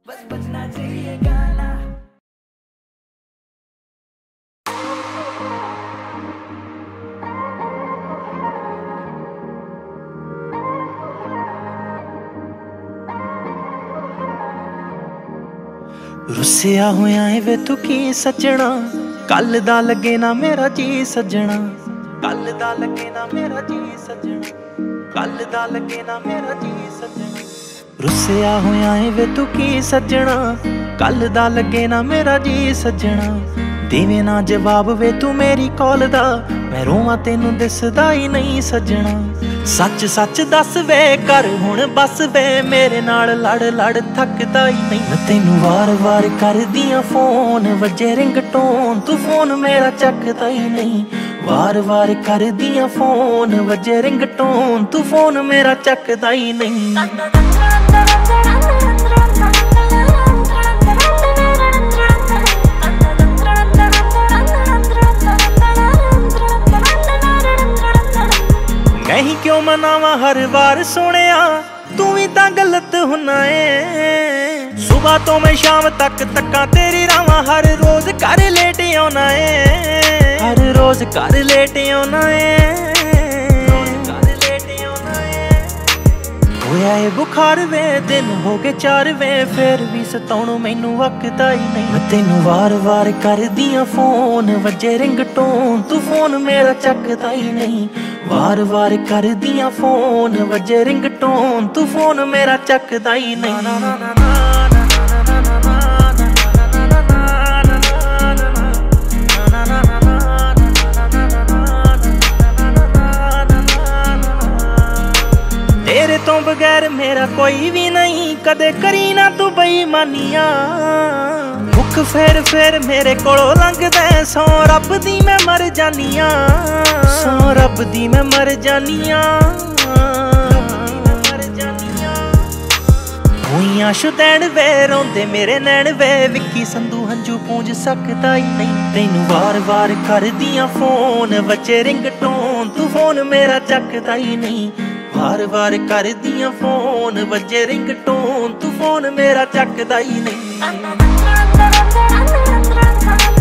बस बजना चाहिए गाना। रुसिया होया है वे तू की सजना, कल दा लगे ना मेरा जी सजना, कल दा लगे ना मेरा जी सजना, कल दा लगे ना मेरा जी सजना। रुसिया होया है वे तू की सजना, कल दा लगे ना मेरा जी सजना। देवे ना जवाब वे तू मेरी कॉल दा, मैं रोवां तेनू दिसदा ही नहीं सजना। सच सच दस वे कर हुण बस वे, मेरे नाल लड़ लड़ थकदा ही नहीं। मैं तेनू वार वार कर दियां फोन, वजे रिंगटोन तू फोन मेरा चकदा ही नहीं। वार वार कर दियां फोन, वजे रिंगटोन तू फोन मेरा चकदा ही नहीं। नहीं क्यों मनावा हर बार सोनिया, तू भी तां गलत हुना है। सुबह तो मैं शाम तक तक्का तेरी रावां, हर रोज घर लेट आना है, हर रोज घर लेट आना है। होया है बुखार वे, दिन हो गए 4 वे, फिर भी सताउणों मैनू वकदा ही नहीं। मैं तेनू वार वार कर दियां फोन, वजे रिंगटोन तू फोन मेरा चकदा ही नहीं। वार वार कर दियां फोन, वजे रिंगटोन तू फोन मेरा चकदा ही नहीं। तेरे तो बगैर मेरा कोई भी नहीं, कदे करी ना तू बेईमानियां। मुख फेर मेरे कोलों लंघदा, सौ रब दी मैं मर जानिया, सौ रब दी मैं मर जानिया। होइयां शुदैन वे रोंदे मेरे नैन वे, विक्की संधू हंजू पूंज सकदा ही नहीं। तैनू वार वार कर दियां फोन, वजे रिंगटोन तू फोन मेरा चकदा ही नहीं। वार वार कर दियां फोन, वजे रिंगटोन तू फोन मेरा चकदा ही नहीं।